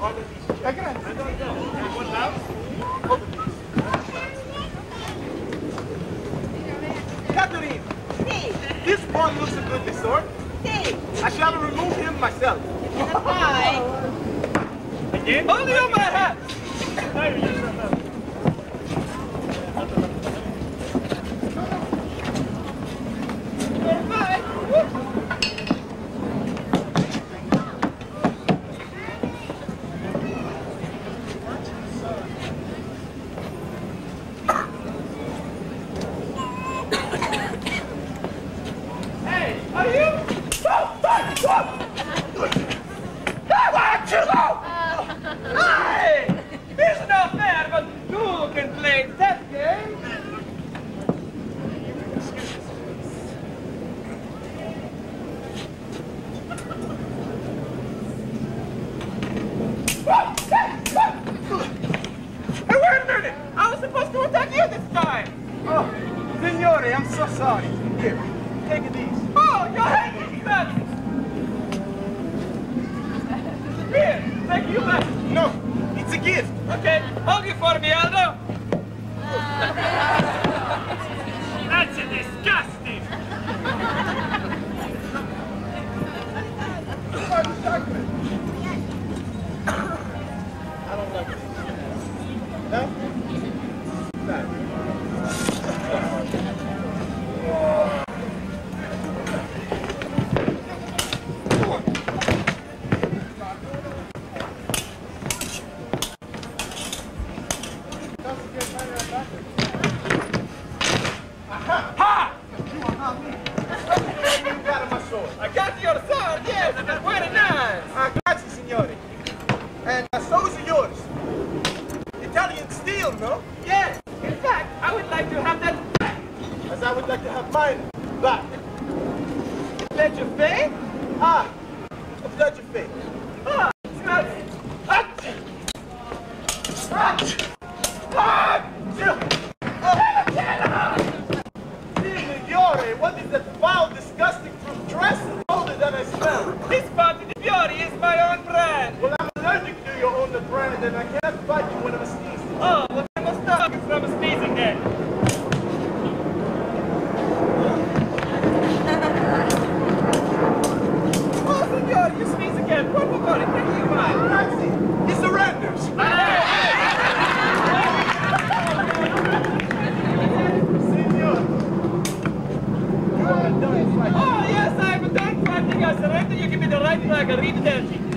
Catherine, this pawn looks a goodly sort. I shall remove him myself. Again? Only on my hat! I'm so sorry. Here, take these. Oh, you're hanging that! Here, take you back. No, it's a gift. Okay, hold it for me, Aldo. That's disgusting. I don't like it. No? No. I got your sword, yes, and it's very nice. Grazie, signore. And so is yours. Italian steel, no? Yes, in fact, I would like to have that back. As I would like to have mine back. Pledge of faith? Ah, a pledge of faith. Ah, smells. Signore, what is that foul, disgusting fruit dress older than I smell? This party di fiori is my own brand. Well, I'm allergic to your own brand, and I can't fight you when I'm sneezing. Oh, well, I must stop you from sneezing then. Oh, signor, you sneeze again. Por favore, take you mine. Grazie. He surrenders. Oh, yes, I'm done fighting. I surrender. You give me the right flag. I'll read it.